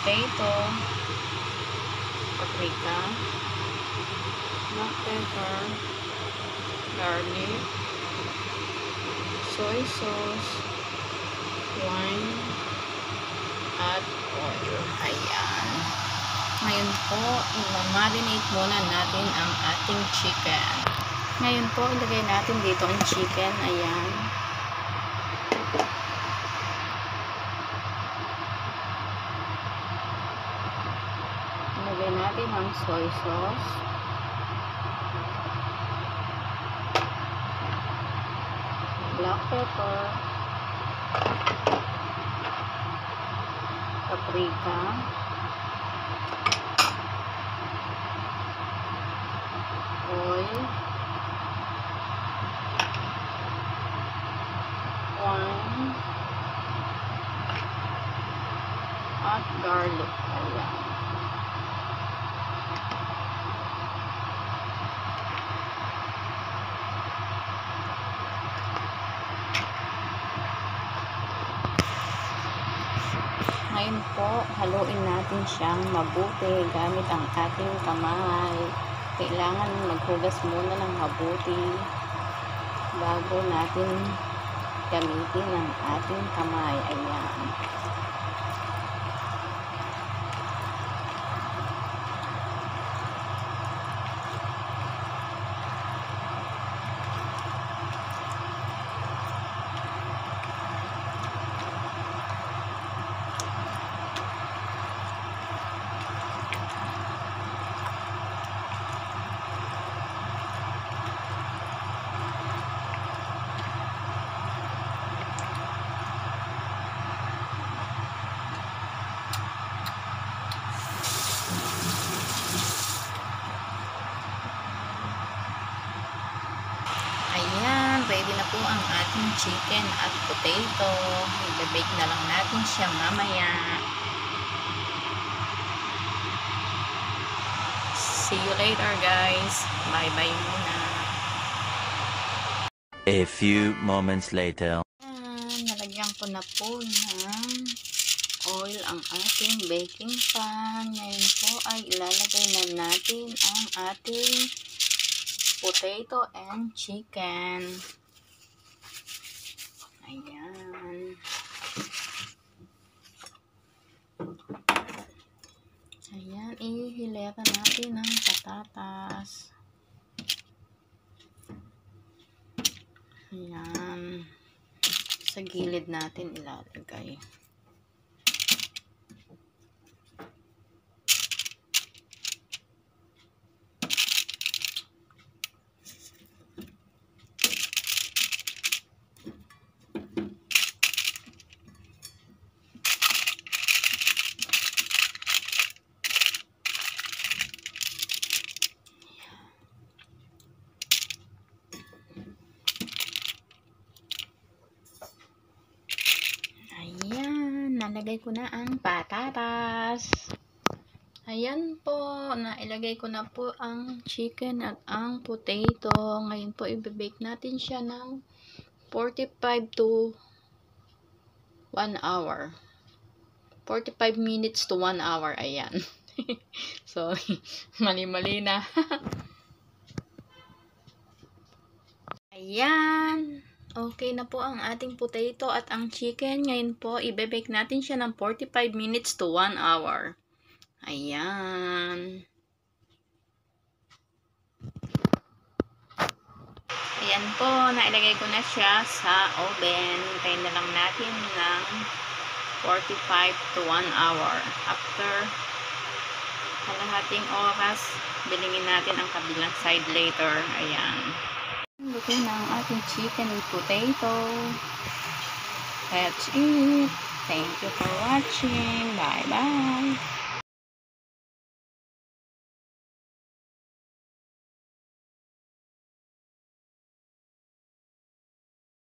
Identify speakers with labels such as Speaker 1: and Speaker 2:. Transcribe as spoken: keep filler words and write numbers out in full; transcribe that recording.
Speaker 1: potato, paprika, black pepper, garlic, soy sauce, wine, at oil. Ayan. Ngayon po, i-marinate muna natin ang ating chicken. Ngayon po, ilagay natin dito ang chicken. Ayan. Ilagay natin ang soy sauce. Black pepper. Paprika. Oil. Wine. At garlic. Ayan. Ngayon po, haluin natin siyang mabuti gamit ang ating kamay. Kailangan maghugas muna ng mabuti bago natin gamitin ang ating kamay. Ayan. Ayan, ready na po ang ating chicken at potato. I-bake na lang natin siya mamaya. See you later, guys. Bye-bye muna.
Speaker 2: A few moments later.
Speaker 1: Ayan, nalagyan ko na po ng oil ang ating baking pan. Ngayon po ay ilalagay na natin ang ating potato and chicken. Ayan. Ayan, ihilera natin ng patatas. Ayan. Sa gilid natin ilalagay. Nalagay ko na ang patatas. Ayan po, nailagay ko na po ang chicken at ang potato. Ngayon po, i-bake natin siya ng forty-five to one hour. forty-five minutes to one hour. Ayan. So, mali-mali na. Ayan. Okay na po ang ating potato at ang chicken. Ngayon po, i-bake natin siya ng forty-five minutes to one hour. Ayan. Ayan po, nailagay ko na siya sa oven. Hintayin na lang natin ng forty-five to one hour. After kalahating oras, bilingin natin ang kabilang side later. Ayan. Luto na ang ating chicken with potato. Let's eat. Thank you for watching. Bye-bye.